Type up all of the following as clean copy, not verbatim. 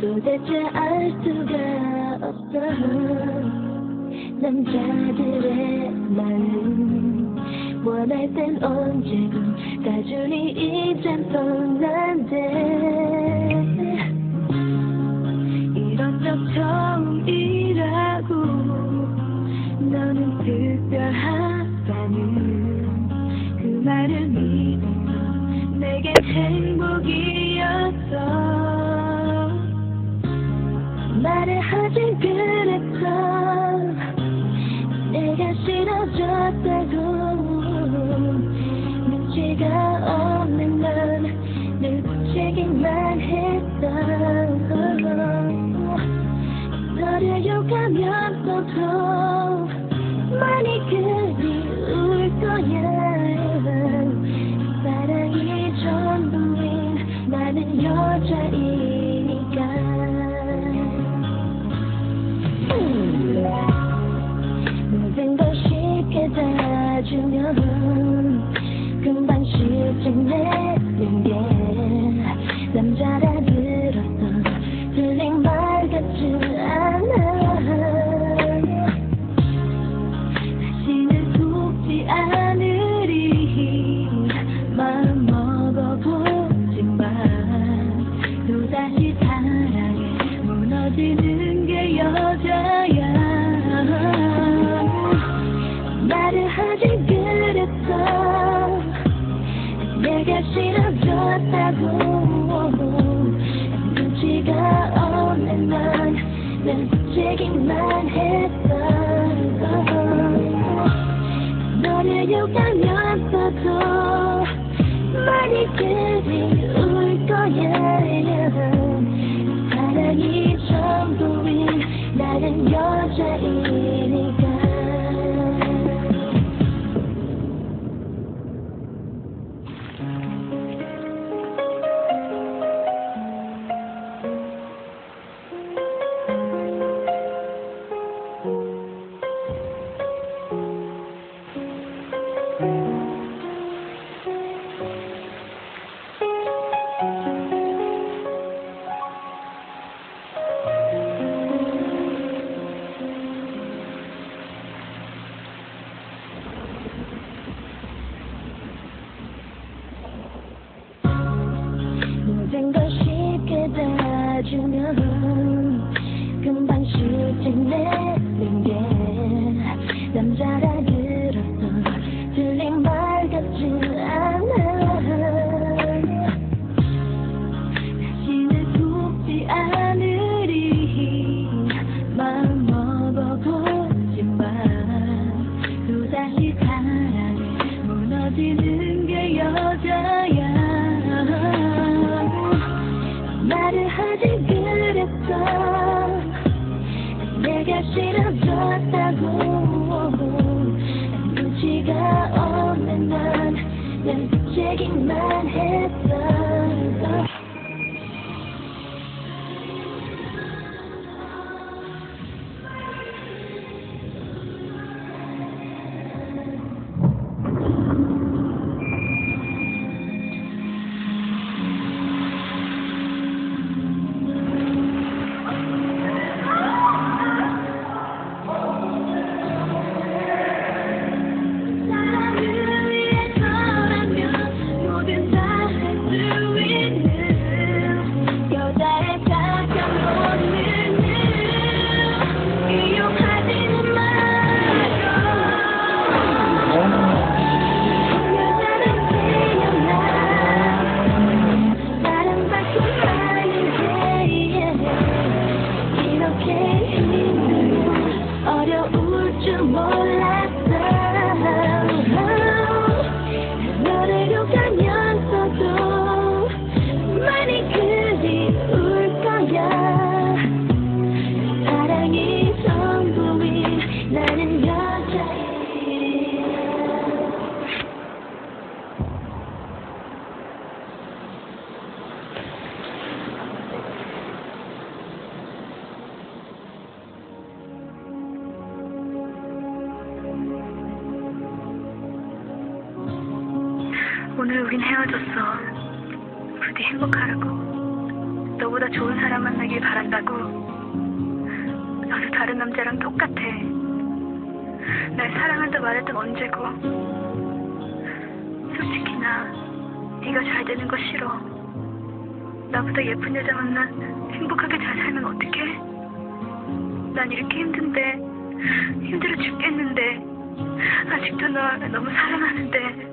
도대체 알 수가 없어. 남자들의 마음 원할 땐 언제고 가준이 이젠 떠난대. 이런 적 처음이라고. 너는 특별하다는 그 말을 믿어서 내겐 행복이었어. 말을 하지 그랬어. 내가 싫어졌다고. 눈치가 없는 넌 늘 부채기만 했어. 너를 욕하면서도 많이 그리울 거야. 사랑이 전부인 나는 여자이니까. 모든 걸 쉽게 다 주면 금방 실증내는 게 남자라 들었어. 틀린 말 같지 않아. 다시는 속지 않으리 마음 먹어보지만 또다시 사랑에 무너지는 게 여자야. 말을 하지 그랬어. 내가 싫어졌다고. 눈치가 없는 넌 늘 부채기만 했어. 너를 욕하면서도 많이 그리울 거야. 사랑이 전부인 나는 여자이니까. 모든 걸 쉽게 다 주면 금방 실증내는 게 남자라 들었어. 틀린 말 같지 않아. 다시는 속지 않으리 마음 먹어보지만 또다시 사랑에 무너지는 게 여자야. 말을 하지 그랬어. 내가 싫어졌다고. 눈치가 없는 넌 늘 부채기만 했어. 어려울 줄 몰랐어. 너를 욕하면서도 많이 그리울 거야. 사랑이 전부인 나는 여자야. 오늘 우린 헤어졌어. 부디 행복하라고. 너보다 너보다 좋은 사람 만나길 바란다고. 너도 다른 남자랑 똑같아. 날 사랑한다 말했던 언제고. 솔직히 나 네가 잘 되는 거 싫어. 나보다 예쁜 여자 만나 행복하게 잘 살면 어떡해? 난 이렇게 힘든데, 힘들어 죽겠는데 아직도 널 너무 사랑하는데.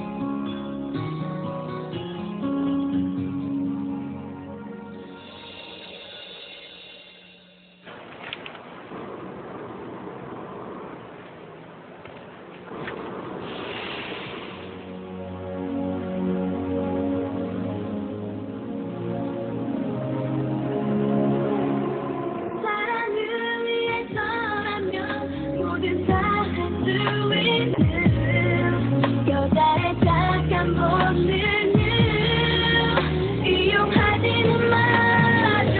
여자의 착한 본능을 이용하지는 말아줘.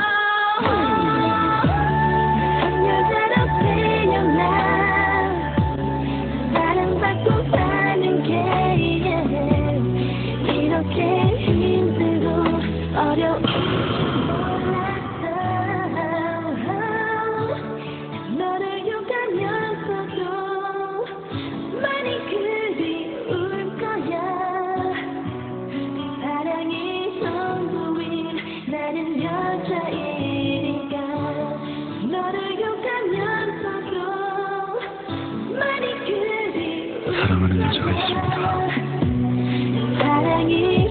한 여자로 태어나 사랑받고 사는 게 이렇게 힘들고 어려운 너를 욕하면서도 많이 그리울 거야. 사랑이 전부인 나는 여자이니까. 너를 욕하면서도 많이 그리울 사랑하는 여자가 있습니다. 사랑이